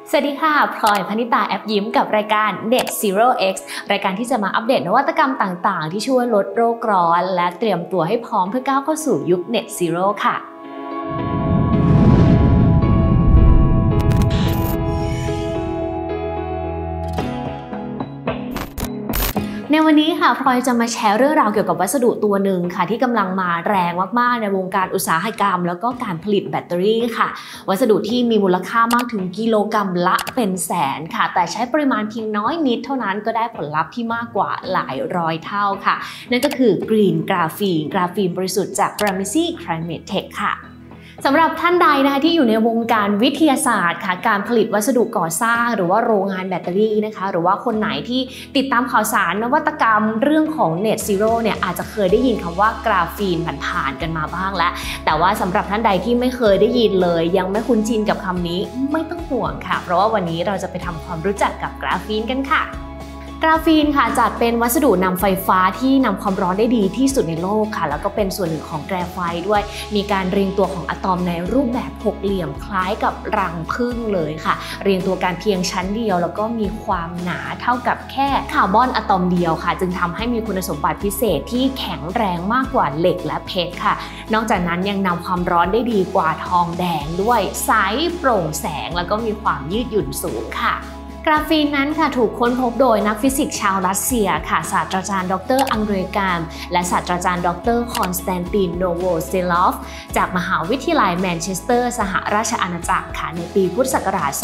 สวัสดีค่ะพลอยพนิตาแอปยิ้มกับรายการ Net Zero X รายการที่จะมาอัปเดตนวัตกรรมต่างๆที่ช่วยลดโลกร้อนและเตรียมตัวให้พร้อมเพื่อก้าวเข้าสู่ยุค Net Zero ค่ะในวันนี้ค่ะพลอยจะมาแชร์เรื่องราวเกี่ยวกับวัสดุตัวหนึ่งค่ะที่กำลังมาแรงมากๆในวงการอุตสาหกรรมแล้วก็การผลิตแบตเตอรี่ค่ะวัสดุที่มีมูลค่ามากถึงกิโลกรัมละเป็นแสนค่ะแต่ใช้ปริมาณเพียงน้อยนิดเท่านั้นก็ได้ผลลัพธ์ที่มากกว่าหลายร้อยเท่าค่ะนั่นก็คือกรีนกราฟีนบริสุทธิ์จาก Gramercy Climate Tech ค่ะสำหรับท่านใดนะคะที่อยู่ในวงการวิทยาศาสตร์ค่ะการผลิตวัสดุก่อสร้างหรือว่าโรงงานแบตเตอรี่นะคะหรือว่าคนไหนที่ติดตามข่าวสารนวัตกรรมเรื่องของ Net Zero เนี่ยอาจจะเคยได้ยินคำว่ากราฟีนผ่านๆกันมาบ้างแล้วแต่ว่าสำหรับท่านใดที่ไม่เคยได้ยินเลยยังไม่คุ้นชินกับคำนี้ไม่ต้องห่วงค่ะเพราะว่าวันนี้เราจะไปทำความรู้จักกับกราฟีนกันค่ะกราฟีนค่ะจัดเป็นวัสดุนำไฟฟ้าที่นำความร้อนได้ดีที่สุดในโลกค่ะแล้วก็เป็นส่วนหนึ่งของแกรไฟต์ด้วยมีการเรียงตัวของอะตอมในรูปแบบหกเหลี่ยมคล้ายกับรังผึ้งเลยค่ะเรียงตัวกันเพียงชั้นเดียวแล้วก็มีความหนาเท่ากับแค่คาร์บอนอะตอมเดียวค่ะจึงทำให้มีคุณสมบัติพิเศษที่แข็งแรงมากกว่าเหล็กและเพชรค่ะนอกจากนั้นยังนำความร้อนได้ดีกว่าทองแดงด้วยใสโปร่งแสงแล้วก็มีความยืดหยุ่นสูงค่ะกราฟีนนั้นค่ะถูกค้นพบโดยนักฟิสิกส์ชาวรัสเซียค่ะศาสตราจารย์ดรอังเดรกามและศาสตราจารย์ดรคอนสแตนตินโนโวเซลอฟจากมหาวิทยาลัยแมนเชสเตอร์สหราชอาณาจักรค่ะในปีพุทธศักราช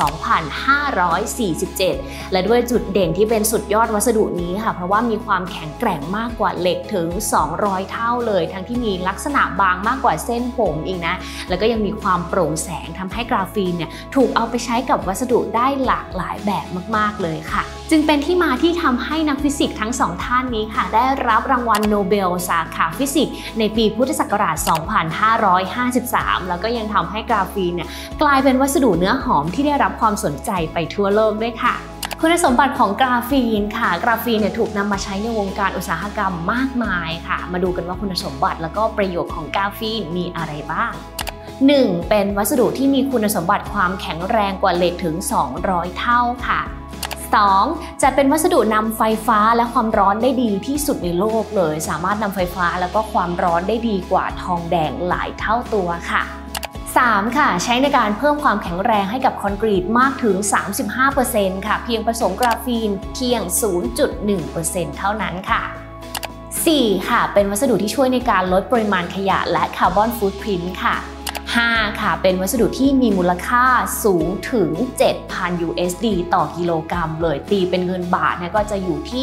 2547 และด้วยจุดเด่นที่เป็นสุดยอดวัสดุนี้ค่ะเพราะว่ามีความแข็งแกร่งมากกว่าเหล็กถึง 200 เท่าเลยทั้งที่มีลักษณะบางมากกว่าเส้นผมอีกนะแล้วก็ยังมีความโปร่งแสงทำให้กราฟีนเนี่ยถูกเอาไปใช้กับวัสดุได้หลากหลายแบบมากๆเลยค่ะจึงเป็นที่มาที่ทำให้นักฟิสิกส์ทั้งสองท่านนี้ค่ะได้รับรางวัลโนเบลสาขาฟิสิกส์ในปีพุทธศักราช 2553 แล้วก็ยังทำให้กราฟีนเนี่ยกลายเป็นวัสดุเนื้อหอมที่ได้รับความสนใจไปทั่วโลกด้วยค่ะคุณสมบัติของกราฟีนค่ะกราฟีนเนี่ยถูกนำมาใช้ในวงการอุตสาหกรรมมากมายค่ะมาดูกันว่าคุณสมบัติแล้วก็ประโยชน์ของกราฟีนมีอะไรบ้าง1. เป็นวัสดุที่มีคุณสมบัติความแข็งแรงกว่าเหล็กถึง 200 เท่าค่ะ2. จะเป็นวัสดุนำไฟฟ้าและความร้อนได้ดีที่สุดในโลกเลยสามารถนำไฟฟ้าแล้วก็ความร้อนได้ดีกว่าทองแดงหลายเท่าตัวค่ะ 3. ค่ะใช้ในการเพิ่มความแข็งแรงให้กับคอนกรีตมากถึง 35% ค่ะเพียงผสมกราฟีนเพียง 0.1% เท่านั้นค่ะ 4. ค่ะเป็นวัสดุที่ช่วยในการลดปริมาณขยะและคาร์บอนฟุตพริ้นท์ค่ะ5. ค่ะเป็นวัสดุที่มีมูลค่าสูงถึง 7,000 USD ต่อกิโลกรัมเลยตีเป็นเงินบาทนะก็จะอยู่ที่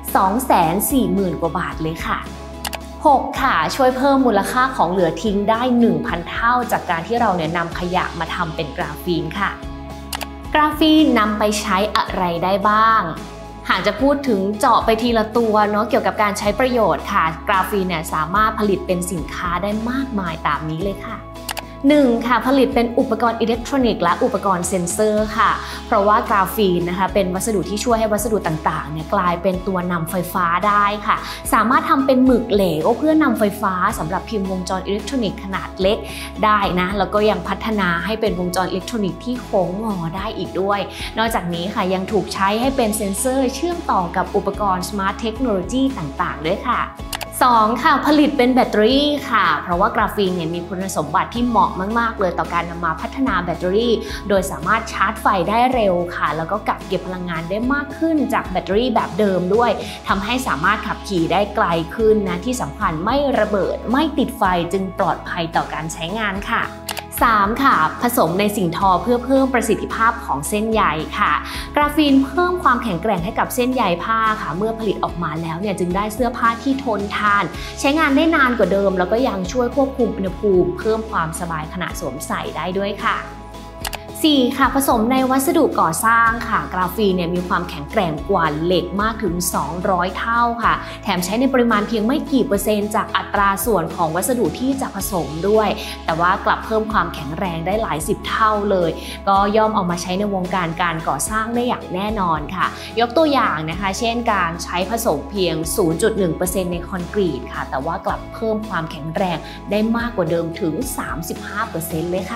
240,000 กว่าบาทเลยค่ะ 6. ค่ะช่วยเพิ่มมูลค่าของเหลือทิ้งได้ 1,000 เท่าจากการที่เราเนี่ยนำขยะมาทำเป็นกราฟีนค่ะกราฟีนนำไปใช้อะไรได้บ้างหากจะพูดถึงเจาะไปทีละตัวเนาะเกี่ยวกับการใช้ประโยชน์ค่ะกราฟีนเนี่ยสามารถผลิตเป็นสินค้าได้มากมายตามนี้เลยค่ะ1. ค่ะผลิตเป็นอุปกรณ์อิเล็กทรอนิกส์และอุปกรณ์เซ็นเซอร์ค่ะเพราะว่ากราฟีนนะคะเป็นวัสดุที่ช่วยให้วัสดุต่างๆเนี่ยกลายเป็นตัวนำไฟฟ้าได้ค่ะสามารถทำเป็นหมึกเหลวเพื่อนำไฟฟ้าสำหรับพิมพ์วงจรอิเล็กทรอนิกส์ขนาดเล็กได้นะแล้วก็ยังพัฒนาให้เป็นวงจรอิเล็กทรอนิกส์ที่โค้งงอได้อีกด้วยนอกจากนี้ค่ะยังถูกใช้ให้เป็นเซ็นเซอร์เชื่อมต่อกับอุปกรณ์ Smart Technology ต่างๆด้วยค่ะ2. ค่ะผลิตเป็นแบตเตอรี่ค่ะเพราะว่ากราฟีนเนี่ยมีคุณสมบัติที่เหมาะมากๆเลยต่อการนำมาพัฒนาแบตเตอรี่โดยสามารถชาร์จไฟได้เร็วค่ะแล้วก็กักเก็บพลังงานได้มากขึ้นจากแบตเตอรี่แบบเดิมด้วยทำให้สามารถขับขี่ได้ไกลขึ้นนะที่สำคัญไม่ระเบิดไม่ติดไฟจึงปลอดภัยต่อการใช้งานค่ะ3. ค่ะผสมในสิ่งทอเพื่อเพิ่มประสิทธิภาพของเส้นใยค่ะกราฟีนเพิ่มความแข็งแกร่งให้กับเส้นใยผ้าค่ะเมื่อผลิตออกมาแล้วเนี่ยจึงได้เสื้อผ้าที่ทนทานใช้งานได้นานกว่าเดิมแล้วก็ยังช่วยควบคุมอุณหภูมิเพิ่มความสบายขณะสวมใส่ได้ด้วยค่ะ4. ค่ะผสมในวัสดุก่อสร้างค่ะกราฟีนเนี่ยมีความแข็งแกร่งกว่าเหล็กมากถึง 200 เท่าค่ะแถมใช้ในปริมาณเพียงไม่กี่เปอร์เซ็นต์จากอัตราส่วนของวัสดุที่จะผสมด้วยแต่ว่ากลับเพิ่มความแข็งแรงได้หลาย10เท่าเลยก็ย่อมเอามาใช้ในวงการการก่อสร้างได้อย่างแน่นอนค่ะยกตัวอย่างนะคะเช่นการใช้ผสมเพียง 0.1% ในคอนกรีตค่ะแต่ว่ากลับเพิ่มความแข็งแรงได้มากกว่าเดิมถึง 35% เลยค่ะ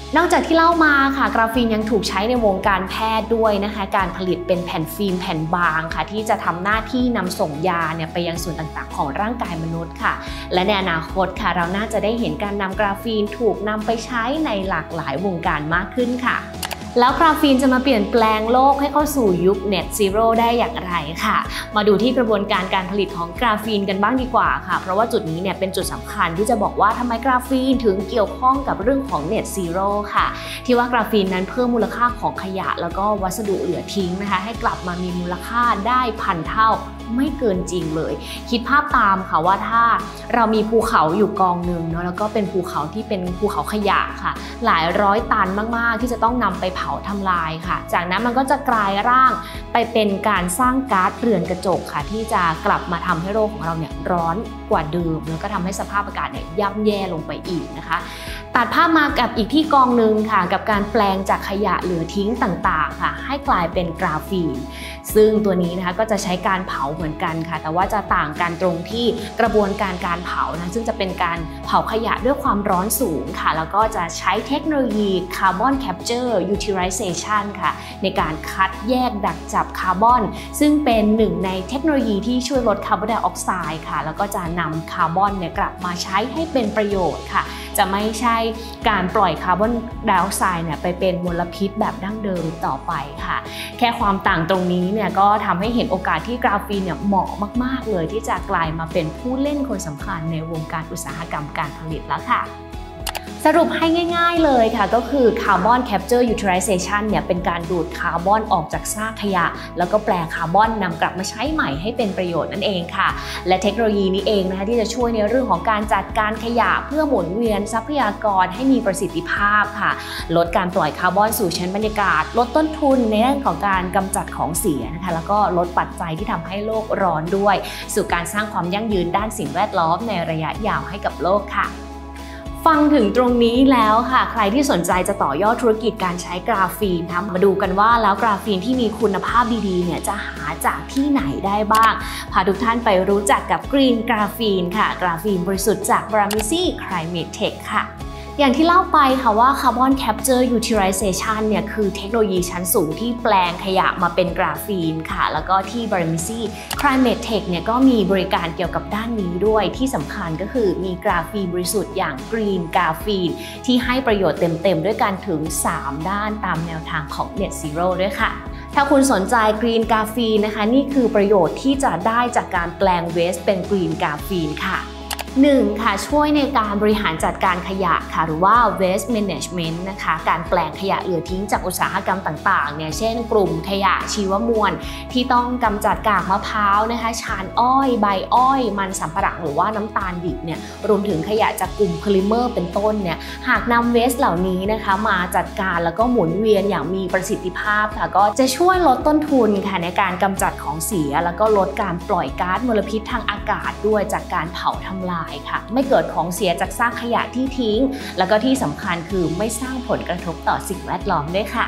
นอกจากที่เล่ามาค่ะกราฟีนยังถูกใช้ในวงการแพทย์ด้วยนะคะการผลิตเป็นแผ่นฟิล์มแผ่นบางค่ะที่จะทำหน้าที่นำส่งยาเนี่ยไปยังส่วนต่างๆของร่างกายมนุษย์ค่ะและในอนาคตค่ะเราน่าจะได้เห็นการนำกราฟีนถูกนำไปใช้ในหลากหลายวงการมากขึ้นค่ะแล้วกราฟีนจะมาเปลี่ยนแปลงโลกให้เข้าสู่ยุค Net Zero ได้อย่างไรค่ะมาดูที่กระบวนการผลิตของกราฟีนกันบ้างดีกว่าค่ะเพราะว่าจุดนี้เนี่ยเป็นจุดสำคัญที่จะบอกว่าทำไมกราฟีนถึงเกี่ยวข้องกับเรื่องของ Net Zero ค่ะที่ว่ากราฟีนนั้นเพิ่มมูลค่าของขยะแล้วก็วัสดุเหลือทิ้งนะคะให้กลับมามีมูลค่าได้1,000 เท่าไม่เกินจริงเลยคิดภาพตามค่ะว่าถ้าเรามีภูเขาอยู่กองหนึ่งเนาะแล้วก็เป็นภูเขาที่เป็นภูเขาขยะค่ะหลายร้อยตันมากๆที่จะต้องนำไปเผาทำลายค่ะจากนั้นมันก็จะกลายร่างไปเป็นการสร้างก๊าซเรือนกระจกค่ะที่จะกลับมาทำให้โลกของเราเนี่ยร้อนกว่าเดิมแล้วก็ทำให้สภาพอากาศเนี่ยย่ำแย่ลงไปอีกนะคะตัดภาพมากับอีกที่กองหนึ่งค่ะกับการแปลงจากขยะเหลือทิ้งต่างๆค่ะให้กลายเป็นกราฟีนซึ่งตัวนี้นะคะก็จะใช้การเผาเหมือนกันค่ะแต่ว่าจะต่างกันตรงที่กระบวนการเผานะซึ่งจะเป็นการเผาขยะด้วยความร้อนสูงค่ะแล้วก็จะใช้เทคโนโลยี Carbon Capture Utilization ค่ะในการคัดแยกดักจับคาร์บอนซึ่งเป็นหนึ่งในเทคโนโลยีที่ช่วยลดคาร์บอนไดออกไซด์ค่ะแล้วก็จะนำคาร์บอนเนี่ยกลับมาใช้ให้เป็นประโยชน์ค่ะจะไม่ใช่การปล่อยคาร์บอนไดออกไซด์เนี่ยไปเป็นมลพิษแบบดั้งเดิมต่อไปค่ะแค่ความต่างตรงนี้เนี่ยก็ทำให้เห็นโอกาสที่กราฟีนเนี่ยเหมาะมากๆเลยที่จะกลายมาเป็นผู้เล่นคนสำคัญในวงการอุตสาหกรรมการผลิตแล้วค่ะสรุปให้ง่ายๆเลยค่ะก็คือ Carbon Capture Utilization เนี่ยเป็นการดูดคาร์บอนออกจากซากขยะแล้วก็แปลคาร์บอนนำกลับมาใช้ใหม่ให้เป็นประโยชน์นั่นเองค่ะและเทคโนโลยีนี้เองนะคะที่จะช่วยในเรื่องของการจัดการขยะเพื่อหมุนเวียนทรัพยากรให้มีประสิทธิภาพค่ะลดการปล่อยคาร์บอนสู่ชั้นบรรยากาศลดต้นทุนในเรื่องของการกำจัดของเสียนะคะแล้วก็ลดปัจจัยที่ทำให้โลกร้อนด้วยสู่การสร้างความยั่งยืนด้านสิ่งแวดล้อมในระยะยาวให้กับโลกค่ะฟังถึงตรงนี้แล้วค่ะใครที่สนใจจะต่อยอดธุรกิจการใช้กราฟีนนะมาดูกันว่าแล้วกราฟีนที่มีคุณภาพดีๆเนี่ยจะหาจากที่ไหนได้บ้างพาทุกท่านไปรู้จักกับกรีนกราฟีนค่ะกราฟีนบริสุทธิ์จาก Bramisi Climate Tech ค่ะอย่างที่เล่าไปค่ะว่า Carbon Capture Utilization เนี่ยคือเทคโนโลยีชั้นสูงที่แปลงขยะมาเป็นกราฟีนค่ะแล้วก็ที่ Bramisi Climate Tech เนี่ยก็มีบริการเกี่ยวกับด้านนี้ด้วยที่สำคัญก็คือมีกราฟีนบริสุทธิ์อย่าง Green กราฟีนที่ให้ประโยชน์เต็มๆด้วยกันถึง3ด้านตามแนวทางของ Net Zero ด้วยค่ะถ้าคุณสนใจ Green กราฟีนนะคะนี่คือประโยชน์ที่จะได้จากการแปลงเวสต์เป็น Green กราฟีนค่ะ1ค่ะช่วยในการบริหารจัดการขยะค่ะหรือว่า waste management นะคะการแปลงขยะเหลือทิ้งจากอุตสาหกรรมต่างๆเนี่ยเช่นกลุ่มขยะชีวมวลที่ต้องกำจัดกากมะพร้าวนะคะชานอ้อยใบอ้อยมันสำปะหลังหรือว่าน้ำตาลดิบเนี่ยรวมถึงขยะจากกลุ่มโพลิเมอร์เป็นต้นเนี่ยหากนำเวสต์เหล่านี้นะคะมาจัดการแล้วก็หมุนเวียนอย่างมีประสิทธิภาพค่ะก็จะช่วยลดต้นทุนค่ะในการกำจัดของเสียแล้วก็ลดการปล่อยก๊าซมลพิษทางอากาศด้วยจากการเผาทำลายค่ะไม่เกิดของเสียจากซากขยะที่ทิ้งแล้วก็ที่สำคัญคือไม่สร้างผลกระทบต่อสิ่งแวดล้อมด้วยค่ะ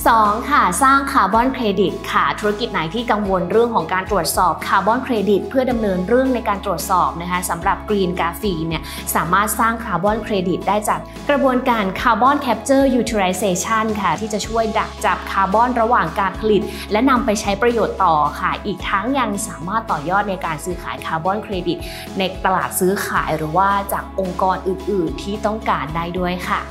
2ค่ะสร้างคาร์บอนเครดิตค่ะธุรกิจไหนที่กังวลเรื่องของการตรวจสอบคาร์บอนเครดิตเพื่อดำเนินเรื่องในการตรวจสอบนะคะสำหรับกรีนกราฟีนเนี่ยสามารถสร้างคาร์บอนเครดิตได้จากกระบวนการ Carbon Capture Utilization ค่ะที่จะช่วยดักจับคาร์บอนระหว่างการผลิตและนำไปใช้ประโยชน์ต่อค่ะอีกทั้งยังสามารถต่อยอดในการซื้อขายคาร์บอนเครดิตในตลาดซื้อขายหรือว่าจากองค์กรอื่นๆที่ต้องการได้ด้วยค่ะ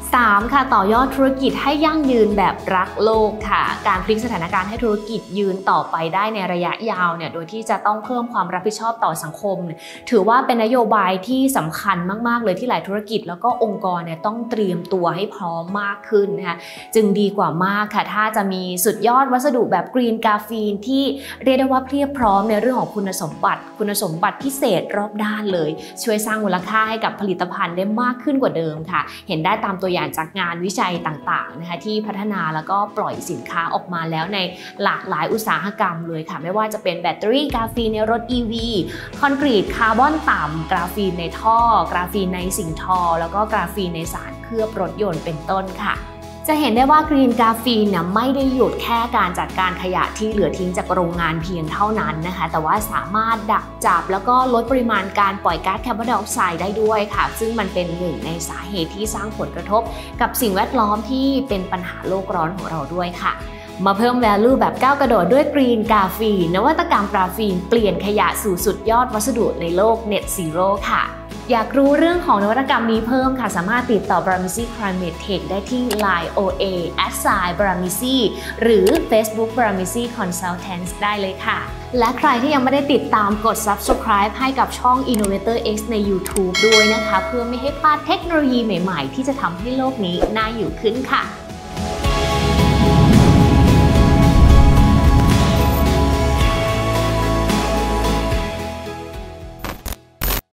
3ค่ะต่อยอดธุรกิจให้ยั่งยืนแบบรักโลกค่ะการพลิกสถานการณ์ให้ธุรกิจยืนต่อไปได้ในระยะยาวเนี่ยโดยที่จะต้องเพิ่มความรับผิดชอบต่อสังคมถือว่าเป็นนโยบายที่สำคัญมากๆเลยที่หลายธุรกิจแล้วก็องค์กรเนี่ยต้องเตรียมตัวให้พร้อมมากขึ้นนะคะจึงดีกว่ามากค่ะถ้าจะมีสุดยอดวัสดุแบบกรีนกราฟีนที่เรียกได้ว่าเพียบพร้อมในเรื่องของคุณสมบัติพิเศษรอบด้านเลยช่วยสร้างมูลค่าให้กับผลิตภัณฑ์ได้มากขึ้นกว่าเดิมค่ะเห็นได้ตามตัวอย่างจากงานวิจัยต่างๆนะคะที่พัฒนาแล้วก็ปล่อยสินค้าออกมาแล้วในหลากหลายอุตสาหกรรมเลยค่ะไม่ว่าจะเป็นแบตเตอรี่กราฟีนในรถ EV คอนกรีตคาร์บอนต่ำกราฟีนในท่อกราฟีนในสิ่งทอแล้วก็กราฟีนในสารเคลือบรถยนต์เป็นต้นค่ะจะจะเห็นได้ว่ากรีนกราฟีนเนี่ยไม่ได้หยุดแค่การจัดการขยะที่เหลือทิ้งจากโรงงานเพียงเท่านั้นนะคะแต่ว่าสามารถดักจับแล้วก็ลดปริมาณการปล่อยก๊าซคาร์บอนไดออกไซด์ได้ด้วยค่ะซึ่งมันเป็นหนึ่งในสาเหตุที่สร้างผลกระทบกับสิ่งแวดล้อมที่เป็นปัญหาโลกร้อนของเราด้วยค่ะมาเพิ่ม value แบบก้าวกระโดดด้วยกรีนกราฟีนนวัตกรรมกราฟีนเปลี่ยนขยะสู่สุดยอดวัสดุในโลก Net Zero ค่ะอยากรู้เรื่องของนวัตกรรมนี้เพิ่มค่ะสามารถติดต่อ Bramisi Climate Tech ได้ที่ Line OA @Bramisi หรือ Facebook Bramisi Consultants ได้เลยค่ะและใครที่ยังไม่ได้ติดตามกด Subscribe ให้กับช่อง Innovator X ใน YouTube ด้วยนะคะเพื่อไม่ให้พลาดเทคโนโลยีใหม่ๆที่จะทำให้โลกนี้น่าอยู่ขึ้นค่ะ